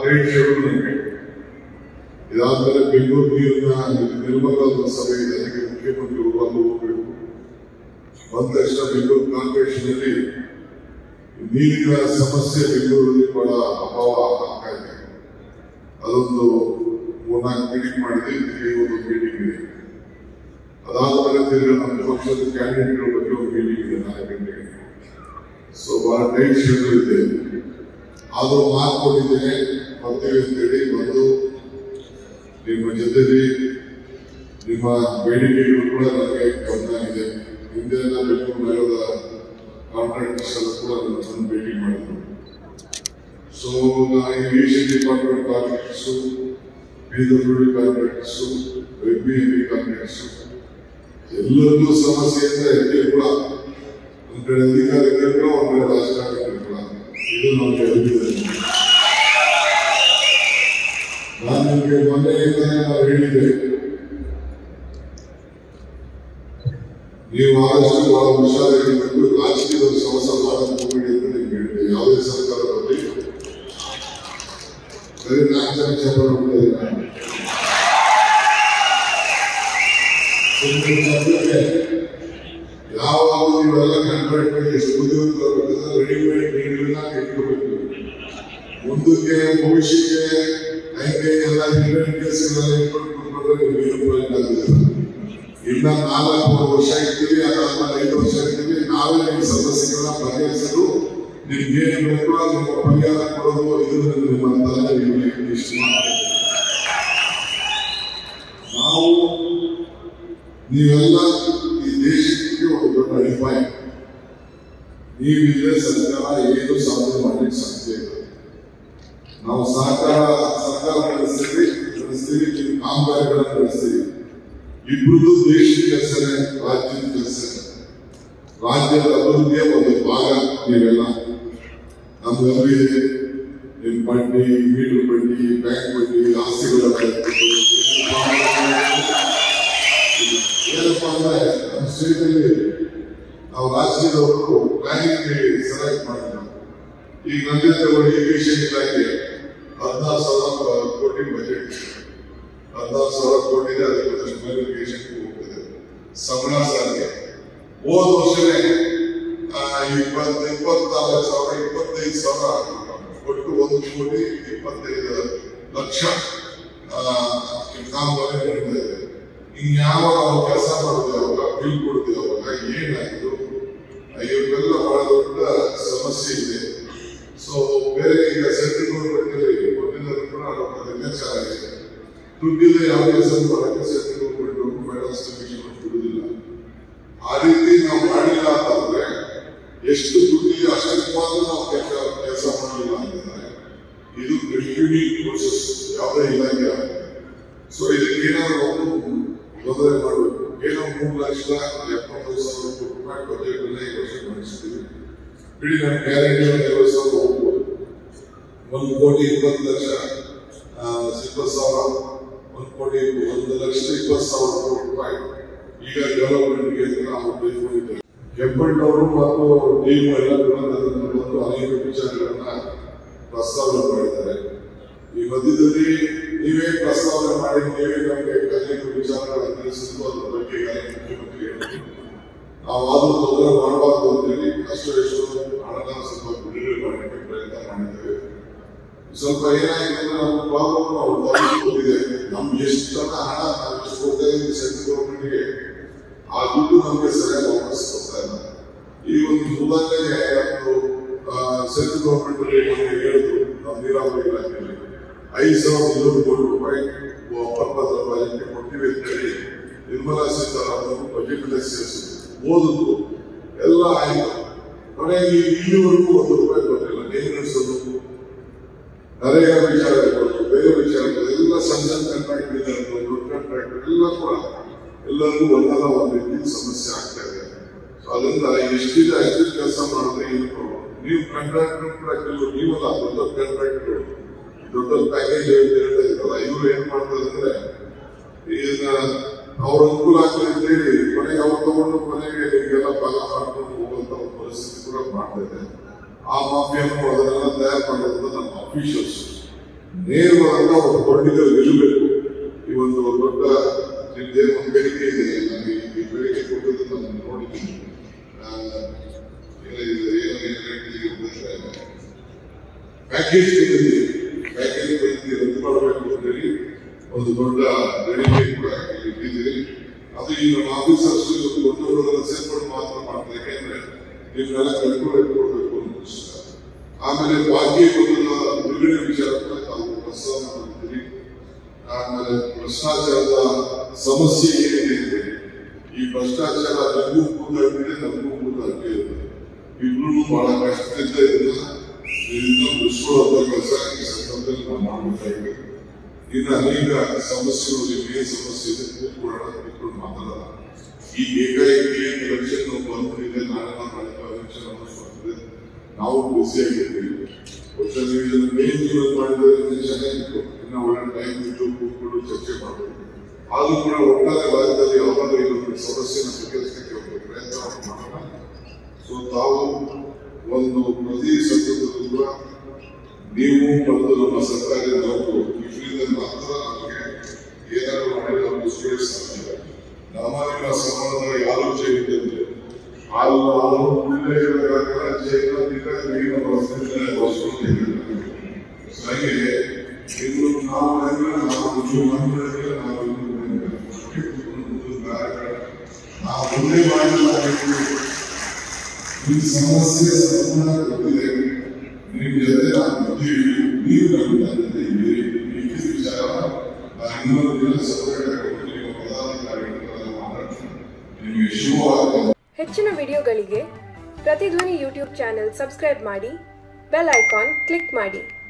Tight schedule ನನಗೆ. ಇದಾದ್ಮೇಲೆ ಬೆಂಗಳೂರು ನೀರಿನ ನಿರ್ಮಲ ಸಭೆ ಇದೆ, ಅದಕ್ಕೆ ಮುಖ್ಯಮಂತ್ರಿಗಳು ಅಲ್ಲಿ ಹೋಗಬೇಕು. ಬಂದ ತಕ್ಷಣ ಬೆಂಗಳೂರು ಕಾರ್ಪೊರೇಷನ್ ಅಲ್ಲಿ ನೀರಿನ ಸಮಸ್ಯೆ ಬೆಂಗಳೂರಲ್ಲಿ ಬಹಳ ಅಭಾವ ಆಗ್ತಾ ಇದೆ. ಅದೊಂದು 3-4 ಮೀಟಿಂಗ್ ಮಾಡಿದೆ, ಒಂದು ಮೀಟಿಂಗ್ ಇದೆ. ಅದಾದ್ಮೇಲೆ ತಿರುಗಿ ನಮ್ಮ ಪಕ್ಷದ ಕ್ಯಾಂಡಿಡೇಟ್ಗಳ ಬಗ್ಗೆ ಒಂದು ಮೀಟಿಂಗ್ ಇದೆ 4 ಗಂಟೆಗೆ. ಸೊ ಬಹಳ ಟೈಟ್ ಶೆಡ್ಯೂಲ್ ಇದೆ. ಆದ್ರೂ ಮಾರ್ಕೊಂಡಿದ್ದೇನೆ ಬರ್ತೀವಿ ಅಂತೇಳಿ ಬಂದು ನಿಮ್ಮ ಜೊತೆಲಿ ನಿಮ್ಮ ಬೇಡಿಕೆಗಳು ಕೂಡ ನನಗೆ ಗಮನ ಇದೆ. ಹಿಂದೆ ಬೆಂಗಳೂರು ನಗರದ ಕಾಂಟ್ರಾಕ್ಟರ್ಸ್ ಎಲ್ಲ ಕೂಡ ನನ್ನ ಭೇಟಿ ಮಾಡಿದ್ರು. So irrigation department contractors, PWD contractors, BME contractors ಎಲ್ಲರಿಗೂ ಸಮಸ್ಯೆಯಿಂದ ಎಲ್ಲಿ ಕೂಡ ಒಂದ್ ಕಡೆ ಅಧಿಕಾರಿಗಳು ಒಂದ್ ಕಡೆ ರಾಜಕಾರಣಿಗಳು ಕೂಡ ಇದು ನಮಗೆ ಅರಿವಿದೆ. ನಾನು ನಿಮಗೆ ಮೊನ್ನೆಯಿಂದಲೇ ನಾವು ಹೇಳಿದ್ದೆ, ನೀವು ಆದಷ್ಟು ಬಹಳ ಹುಷಾರಾಗಿರ್ಬೇಕು, ರಾಜಕೀಯದ ಸಮಸ ಮಾಡಕ್ಕೆ ಹೋಗಬೇಡಿ ಅಂತ ನಿಮ್ಗೆ ಹೇಳಿದೆ. ಯಾವುದೇ ಸರ್ಕಾರ ಬರಲಿ ಬರೀ 4 ಜನ ಯಾವಾಗಲೂ ನೀವೆಲ್ಲ ಕಾಂಟ್ರಾಕ್ಟ್ ಎಷ್ಟು ಬುದ್ಧಿವಂತರಾಗಬೇಕಂದ್ರೆ ರೆಡಿಮೇಡ್ ನೀರನ್ನ ಇಟ್ಕೋಬೇಕು. ಮುಂದಕ್ಕೆ ಭವಿಷ್ಯಕ್ಕೆ ಹಂಗೆ ಎಲ್ಲ ರಿಲೇಟೆಡ್ ಕೇಸ್ಗಳೆಲ್ಲ ಇಟ್ಕೊಂಡ್ರೆ ನಿಮ್ಗೆ ಪ್ರಯೋಜನ ಆಗುದಿಲ್ಲ. ಇನ್ನ 4 ವರ್ಷ ಇರ್ತೀವಿ, ಅದಾದ್ಮೇಲೆ 5 ವರ್ಷ ಇರ್ತೀವಿ, ನಾವೇ ನಿಮ್ಮ ಸಮಸ್ಯೆಗಳನ್ನ ಬಗೆಹರಿಸಲು ನಿಮ್ಗೆ ಏನ್ ಬೇಕೋ ನಿಮ್ಮ ಪರಿಹಾರ ಕೊಡೋದು ಇದು ನಿಮ್ಮ ತಲೆ ಇಷ್ಟು ಮಾಡ್ತೀವಿ. ನಾವು ನೀವೆಲ್ಲ ಈ ದೇಶಕ್ಕೆ ಒಂದು ದೊಡ್ಡ ಅಡಿಪಾಯ. ನೀವಿದ್ರೆ ಸರ್ಕಾರ ಏನು ಸಾಧನೆ ಮಾಡಲಿಕ್ಕೆ ಸಾಧ್ಯ ಇಲ್ಲ. ನಾವು ಸರ್ಕಾರ ನಡೆಸ್ತೀವಿ, ಕಾಮಗಾರಿಗಳನ್ನು ನಡೆಸ್ತೀವಿ. ಇಬ್ಬರದು ದೇಶದ ಕೆಲಸನೇ, ರಾಜ್ಯದ ಕೆಲಸನೇ. ರಾಜ್ಯದ ಅಭಿವೃದ್ಧಿಯ ಒಂದು ಭಾಗ ನೀವೆಲ್ಲ. ನಮ್ದು ಅರಿವಿದೆ, ನಿಮ್ ಬಡ್ಡಿ, ಮೀಟರ್ ಬಡ್ಡಿ, ಬ್ಯಾಂಕ್ ಬಡ್ಡಿ, ಆಸ್ತಿಗಳ ಏನಪ್ಪಾ ಅಂದ್ರೆ ನಮ್ಮ ಸ್ಟೇಟಲ್ಲಿ ನಾವು ರಾಜ್ಯದವರು ಪ್ಲಾನಿಂಗ್ ಸೆಲೆಕ್ಟ್ ಮಾಡಿದ್ರು. ಈಗ ನನ್ನ ತಗೊಂಡು ಇರಿಗೇಷನ್ ಇಲಾಖೆ 16,000 ಕೋಟಿ ಬಜೆಟ್, 16,000 ಕೋಟಿ ಇದೆ. ಅದಕ್ಕೆ ಇರಿಗೇಷನ್ ಹೋಗ್ತದೆ. ಸಂಬಳ ಸಾರಿಗೆ ಹೋದ ವರ್ಷನೇ 24,000 25,000 ಒಟ್ಟು 1,25,00,000 ಕಾಮಗಾರಿ ನಡೀತಾ ಇದೆ. ಇನ್ಯಾವಾಗ ನಾವು ಕೆಲಸ ಮಾಡಿದೆ ಅವಾಗ ಬಿಲ್ ಕೊಡ್ತೀವಿ, ಅವಾಗ ಏನಾಯ್ತು? ಇವಕ್ಕೆಲ್ಲ ಬಹಳ ದೊಡ್ಡ ಸಮಸ್ಯೆ ಇದೆ. ಸೊ ಬೇರೆ ಈಗ ಸೆಂಟ್ರಲ್ ಗೌರ್ಮೆಂಟ್ ಅಲ್ಲಿ ಮೊದಲಿನ ಕೂಡ ಲೆಕ್ಕಾಚಾರ ಇದೆ. ದುಡ್ಡಿಲ್ಲ ಯಾವ ಕೆಲಸ ಮಾಡಕ್ಕೆ ಸೆಂಟ್ರಲ್ ಗೌರ್ಮೆಂಟ್ ಫೈನಾನ್ಸ್ ಕಮಿಷನ್ ಬಿಡುವುದಿಲ್ಲ. ಆ ರೀತಿ ನಾವು ಮಾಡಿಲ್ಲ ಅಂತಂದ್ರೆ ಎಷ್ಟು ದುಡ್ಡಿದೆ ಅಷ್ಟಕ್ಕೆ ಮಾತ್ರ ನಾವು ಕೆಲಸ ಮಾಡಲಿಲ್ಲ ಅಂತಂದ್ರೆ ಇದು ಕಂಟಿನ್ಯೂ ಪ್ರೋಸೆಸ್ ಯಾವುದೇ ಇಲಾಖೆ. ಸೊ ಇದಕ್ಕೆ ಏನಾದ್ರು ತೊಂದರೆ ಮಾಡಬೇಕು. ಏನೋ 3,70,000 ಕೋಟಿ ರೂಪಾಯಿ ಬಜೆಟ್ ಅನ್ನ ಈ ವರ್ಷ ಮಂಡಿಸ್ತೀವಿ. ಇಡೀ ನಮ್ಮ ಗ್ಯಾರಂಟಿ ನೆರವೇರಿಸಲು ಹೋಗ್ಬೋದು. 1,20,00,000 1,20,20,000 ಕೋಟಿ ರೂಪಾಯಿ ಈಗ ಡೆವಲಪ್ಮೆಂಟ್ಗೆ ನಾವು ತೆಗೆದುಕೊಂಡಿದ್ದೇವೆ. ಕೆಂಪಣ್ಣವರು ಮತ್ತು ಟೀಮ್ ಎಲ್ಲ ಕೂಡ ಬಂದು ಅನೇಕ ವಿಚಾರಗಳನ್ನ ಪ್ರಸ್ತಾವನೆ ಮಾಡಿದ್ದಾರೆ. ಈ ಮಧ್ಯದಲ್ಲಿ ನೀವೇ ಪ್ರಸ್ತಾವನೆ ಮಾಡಿ ನೀವೇ ನಮಗೆ ಅನೇಕ ವಿಚಾರಗಳನ್ನು ತಿಳಿಸಿದ್ದು ಅದರ ಬಗ್ಗೆ ಮುಖ್ಯಮಂತ್ರಿ ಹೇಳಿದ್ರು. ನಾವು ಆದ್ರೂ ತೊಂದರೆ ಮಾಡಬಾರ್ದು ಅಂತೇಳಿ ಎಷ್ಟು ಹಣನ ಸ್ವಲ್ಪ ಬಿಡುಗಡೆ ಮಾಡಲಿಕ್ಕೆ ಪ್ರಯತ್ನ ಮಾಡಿದ್ದೇವೆ. ಸ್ವಲ್ಪ ಏನಾಗಿದೆ ಅಂದ್ರೆ ನಮ್ಮ ಪ್ರಾಬ್ಲಮ್ ಗೊತ್ತಿದೆ. ನಮ್ಗೆ ಎಷ್ಟು ಹಣ ನಾವು ಎಷ್ಟು ಕೊಡ್ತಾ ಇದ್ದೀವಿ ಸೆಂಟ್ರಲ್ ಗೌರ್ಮೆಂಟ್ಗೆ, ಆ ದುಡ್ಡು ನಮಗೆ ಸರಿಯಾಗಿ ವಾಪಸ್ ಕೊಡ್ತಾ ಇಲ್ಲ. ಈ ಒಂದು ಉದಾಹರಣೆಗೆ ಸೆಂಟ್ರಲ್ ಗೌರ್ಮೆಂಟ್ ಅಲ್ಲಿ ಹೇಳಿದ್ರು, ನಾವು ನೀರಾವರಿ ಇಲಾಖೆಯಲ್ಲಿ 5,200 ಕೋಟಿ ರೂಪಾಯಿ ಅಪರ್ಪತ್ರ ಬಜೆಟ್ಗೆ ಕೊಡ್ತೀವಿ ಅಂತ ಹೇಳಿ ನಿರ್ಮಲಾ ಸೀತಾರಾಮನ್ ಬಜೆಟ್ ಸೇರಿಸಿದ್ರು. ಓದಿದ್ರು ಎಲ್ಲ ಆಯ್ತು. ಕೊನೆಗೆ ಇಲ್ಲಿವರೆಗೂ 1 ರೂಪಾಯಿ ಕೊಟ್ಟಿಲ್ಲ. ನೇರ ನಡೆಸೋದು, ನರೇಗಾ ವಿಚಾರ ಇರ್ಬೋದು, ಬೇರೆ ವಿಚಾರ ಇರ್ಬೋದು, ಎಲ್ಲ ಸಣ್ಣ ಕಾಂಟ್ರಾಕ್ಟ್ ಇದೆ, ದೊಡ್ಡ ಕಾಂಟ್ರಾಕ್ಟ್ ಎಲ್ಲ ಕೂಡ ಎಲ್ಲರಿಗೂ ಒಂದಲ್ಲ ಒಂದು ರೀತಿ ಸಮಸ್ಯೆ ಆಗ್ತಾ ಇದೆ. ಸೊ ಅದರಿಂದ ಎಷ್ಟಿದೆ ಅಷ್ಟು ಕೆಲಸ ಮಾಡಿದ್ರೆ ಏನು ಪ್ರಾಬ್ಲಮ್. ನೀವು ಕಾಂಟ್ರಾಕ್ಟರ್ ಕೂಡ ಕೆಲವು ನೀವಲ್ಲ ದೊಡ್ಡ ಕಾಂಟ್ರಾಕ್ಟರ್ ದೊಡ್ಡ ಪ್ಯಾಕೇಜ್ ಹೇಳ್ತಾ ಇದ್ರಲ್ಲ, ಇವರು ಏನ್ ಮಾಡ್ತಾರೆ ಅಂದ್ರೆ ಈಗ ಅವ್ರ ಅನುಕೂಲ ಆಗ್ತದೆ ಅಂತ ಹೇಳಿ ಕೊನೆಗೆ ಅವ್ರು ತಗೊಂಡು ಕೊನೆಗೆ ನಿಮಗೆಲ್ಲ ಭಾಗ ಮಾಡ್ಕೊಂಡು ಹೋಗುವಂತ ಒಂದು ಪರಿಸ್ಥಿತಿ ಕೂಡ ಮಾಡ್ತಾ ಇದೆ. ಆ ಮಾಫಿಯನ್ನು ಅದನ್ನೆಲ್ಲ ತಯಾರು ಮಾಡೋದು ನಮ್ಮ ಅಫಿಷಿಯಲ್ಸ್. ನೇರವಾದ ಒಂದು ಪೊಲಿಟಿಕಲ್ ಗೆಲ್ಲಬೇಕು. ಈ ಒಂದು ದೊಡ್ಡ ನಿಮ್ದೇನು ಒಂದು ಬೇಡಿಕೆ ಇದೆ, ನನಗೆ ಈ ಬೇಡಿಕೆ ಕೊಟ್ಟದ್ದು ನಾನು ನೋಡಿದ್ದೀನಿ. ಪ್ಯಾಕೇಜ್ ಪದ್ಧತಿ ರದ್ದು ಮಾಡಬೇಕು ಅಂತ ಹೇಳಿ ಒಂದು ದೊಡ್ಡ ಬೇಡಿಕೆ ಕೂಡ ಇಟ್ಟಿದ್ದೀರಿ. ಅದು ಈ ನಮ್ಮ ಆಫೀಸರ್ಸ್ ದೊಡ್ಡ ಸೇರ್ಪಡೆ ಮಾತ್ರ ಮಾಡ್ತಾರೆ. ಯಾಕೆಂದ್ರೆ ನೀವೆಲ್ಲ ಕಂಟ್ರೋಲ್ ಇಟ್ಕೊಳ್ಬೇಕು ಅಂತ. ಆಮೇಲೆ ಬಾಕಿ ಬಿಡುಗಡೆ ವಿಚಾರ ಕೂಡ ತಾವು ಪ್ರಸ್ತಾವ ಮಾಡಿದ್ದೀರಿ. ಆಮೇಲೆ ಭ್ರಷ್ಟಾಚಾರದ ಸಮಸ್ಯೆ ಏನಿದೆ ಅಂದ್ರೆ ಈ ಭ್ರಷ್ಟಾಚಾರ ನಮಗೂ ಕೂತಾಗಿದೆ, ನಮಗೂ ಕೂತಾಗಿದೆ. ಇಬ್ರು ಬಹಳ ಕಷ್ಟದಿಂದ ಇದನ್ನ ಬಿಡಿಸ್ಕೊಳ್ಳೋ ಕೆಲಸ ಈ ಸಂದರ್ಭದಲ್ಲಿ ನಾವು ಮಾಡಬೇಕಾಗಿದೆ. ಇನ್ನು ಅನೇಕ ಸಮಸ್ಯೆಗಳು, ಏನ್ ಸಮಸ್ಯೆ ಇದೆ ಕೂತ್ಕೊಂಡು ಮಾತಾಡೋಣ. ಈ ಏಕಾಏಕಿ ಎಲೆಕ್ಷನ್ ಬಂದಿದೆ, ನಾಳೆಲ್ಲ ನಾಳೆ ಎಲೆಕ್ಷನ್ ಬರ್ತದೆ, ನಾವು ಬಿಸಿ ಆಗಿರ್ತೀವಿ. ಮೇನ್ ಜೂನ್ ಮಾಡಿದ್ರೆ ಚೆನ್ನಾಗಿತ್ತು, ಇನ್ನು ಒಳ್ಳೆ ಟೈಮ್ ಇಟ್ಟು ಕೂತ್ಕೊಂಡು ಚರ್ಚೆ ಮಾಡಬೇಕು. ಆದ್ರೂ ಕೂಡ ಒಟ್ಟಾರೆ ರಾಜ್ಯದಲ್ಲಿ ಯಾವಾಗ ಇದೊಂದು ಸಮಸ್ಯೆನ ಬಗೆಹರಿಸಲಿಕ್ಕೆ ಒಂದು ಪ್ರಯತ್ನ ಮಾಡೋಣ. ಸೊ ತಾವು ಒಂದು ಪ್ರತಿ ಸಂದರ್ಭದಲ್ಲೂ ಕೂಡ ನೀವು ಮತ್ತು ನಮ್ಮ ಸರ್ಕಾರಿ ನೌಕರು ಇದರಿಂದ ಮಾತ್ರ ನಮಗೆ ಏನಾದರೂ ಮಾಡಿ ನಾವು ಮುಗಿಸಲಿಕ್ಕೆ ಸಾಧ್ಯ. ನಮ್ಮ ನಿಮ್ಮ ಸಂಬಂಧದ ಆಲೋಚನೆ ಇದ್ದಂತೆ ಹಾಗೆ ಇನ್ನು ನಾವು ಒಂದೇ ಮಾಡಿಲ್ಲ. ಈ ಸಮಸ್ಯೆ ಸಂಪೂರ್ಣ ಗೊತ್ತಿದೆ. ನಿಮ್ಮ ಜೊತೆ ನಾವು ಬರ್ತೀವಿ, ನೀವು ನಮ್ಮ ಜೊತೆ ಇದ್ದೀರಿ. ಈ ವಿಚಾರ ಇನ್ನೊಂದು ದಿನ ಸಪರೇಟ್ ನಿಮ್ಮ ಪದಾಧಿಕಾರಿಗಳ ಮಾತಾಡ್ತೀನಿ. ನಿಮಗೆ ಶುಭವಾಗಲಿ. ಹೆಚ್ಚಿನ ವಿಡಿಯೋಗಳಿಗೆ ಪ್ರತಿಧ್ವನಿ ಯೂಟ್ಯೂಬ್ ಚಾನೆಲ್ ಸಬ್ಸ್ಕ್ರೈಬ್ ಮಾಡಿ, ಬೆಲ್ ಐಕಾನ್ ಕ್ಲಿಕ್ ಮಾಡಿ.